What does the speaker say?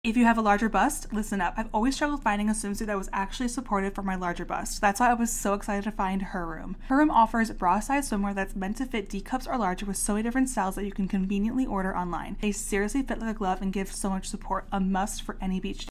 If you have a larger bust, listen up. I've always struggled finding a swimsuit that was actually supportive for my larger bust. That's why I was so excited to find Her Room. Her Room offers bra-sized swimwear that's meant to fit D cups or larger with so many different styles that you can conveniently order online. They seriously fit like a glove and give so much support, a must for any beach day.